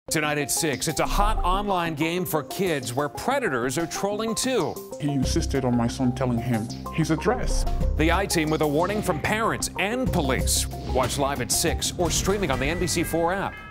Tonight at 6, it's a hot online game for kids where predators are trolling too. He insisted on my son telling him his address. The I-Team with a warning from parents and police. Watch live at 6 or streaming on the NBC4 app.